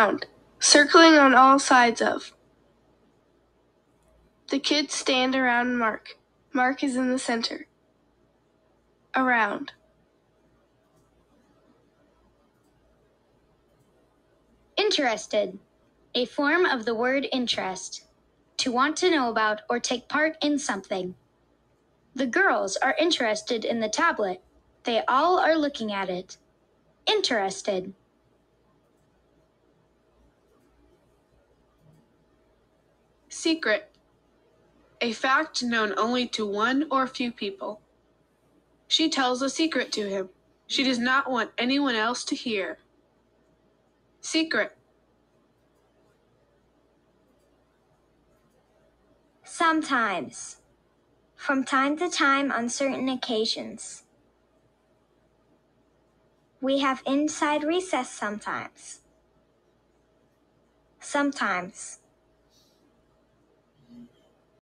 Around. Circling on all sides of. The kids stand around Mark. Mark is in the center. Around. Interested. A form of the word interest. To want to know about or take part in something. The girls are interested in the tablet. They all are looking at it. Interested. Secret. A fact known only to one or a few people. She tells a secret to him. She does not want anyone else to hear. Secret. Sometimes. From time to time on certain occasions. We have inside recess sometimes. Sometimes.